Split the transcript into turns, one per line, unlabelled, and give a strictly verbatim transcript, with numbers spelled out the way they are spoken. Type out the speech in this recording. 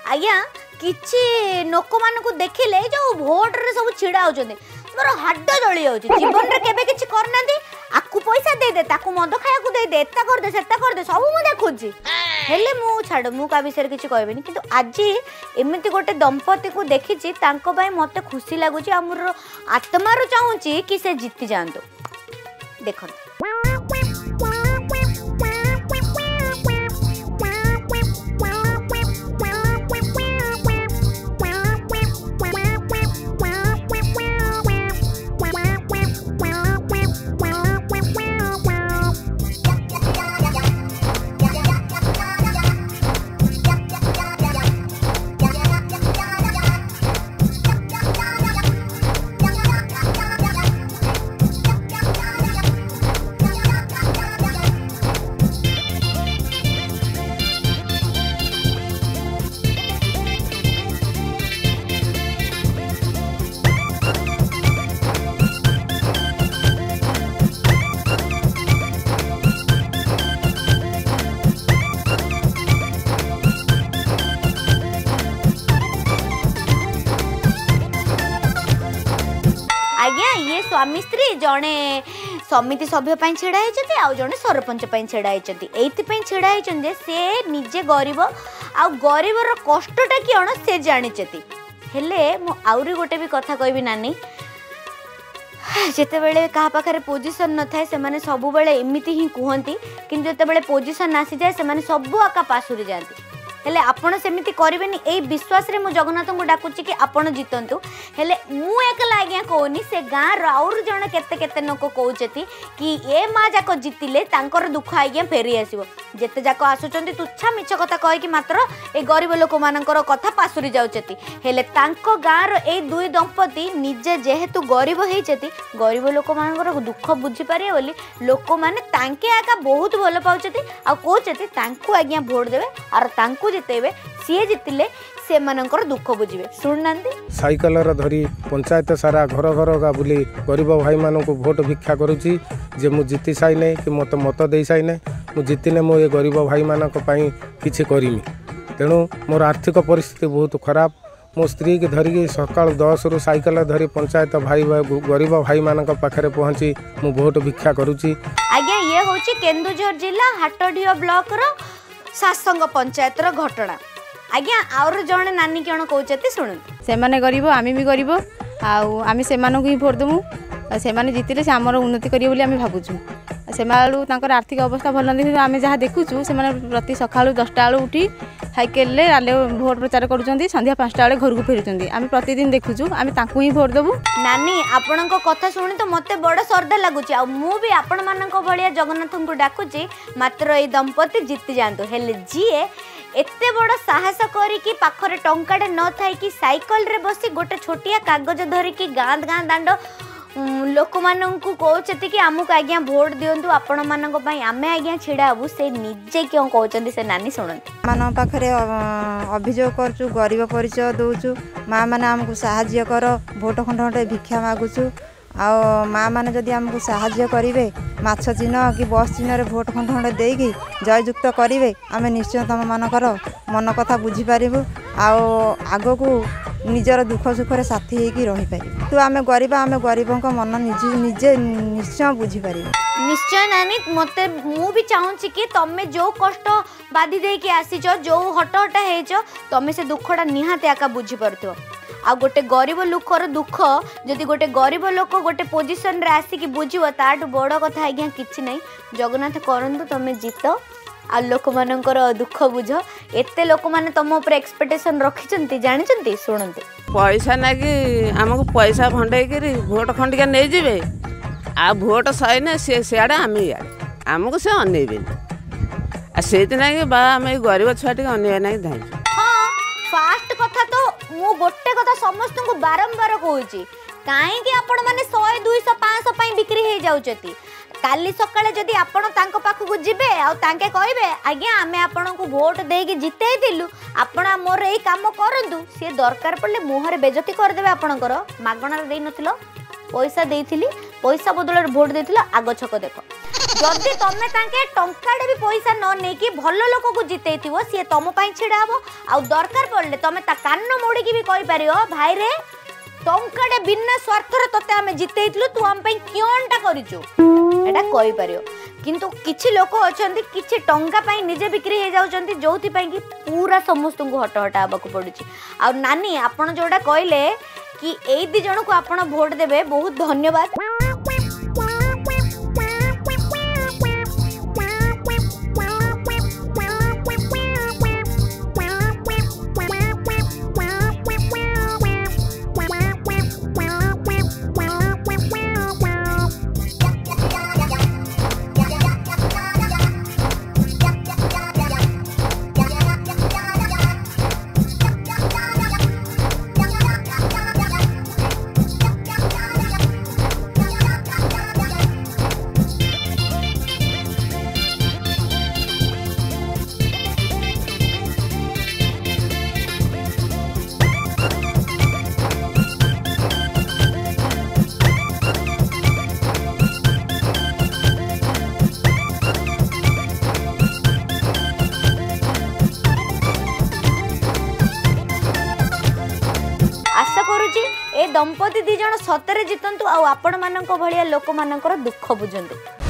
आज्ञा किछि लोक मानकु देखिले जो भोट रे सब छिड़ा होचंदी मोर हड्ड जळी जाउची जीवन रे केबे किछि करनांदी आकु पैसा दे दे ताकु मद खाया को दे दे एता कर दे सेता कर दे सब मु देखुची हेले मु छाड़ मु का विषय किछि कहबेनी किंतु आज एमिति गोटे दंपति को देखिछि तांको भाई मते खुशी लागुची हमर आत्मा रो चाहूची कि से जीति जांतो देखो आज्ञा ये स्वामी स्त्री जड़े समिति सभ्य छेड़ा होती आउ जड़े सरपंच छेड़ा होती ये छेड़ा होती से निजे गरीब आउ गरीबर कष्टा कौन से जानी हेले मुझे गोटे भी कथा कहबी नानी जिते बड़े क्या पाखे पोजिशन न थाए से माने सब बेले एमती ही कहती किंतु जिते बड़े पोजिशन आसी जाए से सब आका पासुरी जाती हेले आपण सेमिति करेनि ए विश्वास रे मु जगन्नाथ को डाकुची कि आपण जीतंतु हेले मु एकला आज्ञा कहनी से गाँ राउर जण केते केते लोक कहउचती कि ए माँ जाक जीतिले तांकर दुख आज्ञा फेरी आसीबो जेते जाक आसुचंती तुच्छा मिछ कथा कह कि मात्र ए गरीब लोक मानकर कथा पासुरी जाउचती हेले तांको गाँ रो ए दुई दंपति निजे जेहेतु गरीब हेचती गरीब लोक मानकर दुख बुझी पारे बोली लोक माने तांके आका बहुत भल पाउचती आ कहउचती तांको आज्ञा भोट देबे और तांको जितेबे सी जितिले से मानकर दुख बुझे शुणुनांदी
साइकल धरी पंचायत सारा घर घर का बुली गरीब भाई मान को भोट भिक्षा करुच्ची जे मु जीति साइने कि मत मत दे साइने मु जीतिने मो ये गरीब भाई मान किछि करिमी तेणु मोर आर्थिक परिस्थिति बहुत खराब मो स्त्री की धरिकी सकाल दस रु साइकल धरी पंचायत भाई गरीब भाई मान पाखे पहुँची मु भोट भिक्षा करुच्ची
आज्ञा ये हूँ केन्दुझर जिला हाटडीह ब्लॉक रो सासंग पंचायत रो घटना आज्ञा आउर जणे नानी कौन कहते शुणु
से माने गरीब आम भी गरीब आम से ही भोट देमु से जितिले से आमर उन्नति करिवे बोली आम भावुँ से आर्थिक अवस्था भल नहीं आम जहाँ देखुचु से प्रति सका दसटा बेलू उठी साइकेल भोट प्रचार करुँच संध्या पाँचटा बेले घर को फेरुँच आम प्रतिदिन देखुचु आम ही भोट देबु
नानी आपण कथा शुणी तो मत बड़ श्रद्धा लगुच भी आपण मान भाया जगन्नाथ को डाकुची मात्र ये दंपति जीति जातु हेले जीए एते बड़ साहस करिकी पाखरे टंकाटे न थाई कि साइकल रे बसी गोटे छोटिया कागज धरिकी गाँ गाँ दांड लोक माननकु कहते कि आमको आज्ञा भोट दिंतु आपण मानक पई आमे आज्ञा छिड़ा हबु से निजे क्यों कहते से नानी शुणत
मान पाखरे अभियोग करचु गरीब परिचय दउचु माँ मैंने आमको साहाय्य कर भोट खंड खंडे भिक्षा मागुचु आ माँ मैंने जदि आमको साहाय्य करेंगे माछ चिन्ह कि बस चिन्ह भोट खंड खंडे देकी जययुक्त करेंगे आम निश्चय तुम मानकर मन कथा बुझीपारू आग को निजर दुख सुखरे साथी होगी रही पार तू आम गरीब आम गरीब मन निजे निजे निश्चय बुझीपार
निश्चय नानी मत मु भी चाहूँगी कि तुम्हें जो कष्ट बाधी देके आसीच जो हट हटा हो तुम्हें से दुखटा निहाती आका बुझीपार आ गोटे गरीब लोकर दुख जदि गोटे गरीब लोक गोटे पोजिशन रे आसिकी बुझिबो ताठू बड़ कथा आज्ञा किछि नै जगन्नाथ करंतु तमे जीत आ लोक मानकर दुख बुझ एते लोक माने तम ऊपर एक्सपेक्टेशन रखिचंती जानिचंती सुनंतु
पैसा नागी हमको पैसा भंडेकरी भोट खंडिका नै जिवे आ भोट सैने से सियाडे आम इयाडे आमको से अनेबेनी आ सेति नागी बा आम गरीब छुआटी अनेबे नागी धाई
फास्ट कथा तो मु गोटे कथा समस्त को बारंबार कहूची कहीं आपण मैंने सौ दुई सौ पाँच सौ बिक्री हो जाऊँगी काली सकाଳେ जदि आपण तांको पाखु जिबे आ तांके कहबे आज्ञा आमे आपण को वोट देकी जितेई दिलु आपण मोर एई काम करंतु से दरकार पड़ले मुहरे बेजती कर देबे आपणकर मागणा देई नथिलो पैसा देइथिली पैसा बदल वोट देइथिलो आगो छक देखो जदि तमे तांके टंकाडे भी पैसा न नै कि भलो लोक को जितेइथिवो सी तम पई छिडा हबो आ दरकार पड़ले तमे ता कान मोड़ी की भी कहि परियो भाई रे टंकाडे बिना स्वार्थर तते आमे जितेइथलु तू हम पई क्योंटा करिचु एटा कहि परियो किंतु किछि लोक अछंती किछि टंका पई निजे बिक्री हे जाउचंती जोथि पई कि पूरा समस्त को हट हटा आबाकू पडुची आ नानी आपण जोडा कहले कि एई दि जण को आपण वोट देबे बहुत धन्यवाद। आशा करुची ए दंपति दी जण सतरे जितंतु आ आपण मानक भलिया लोक मानकर दुख बुझंतु।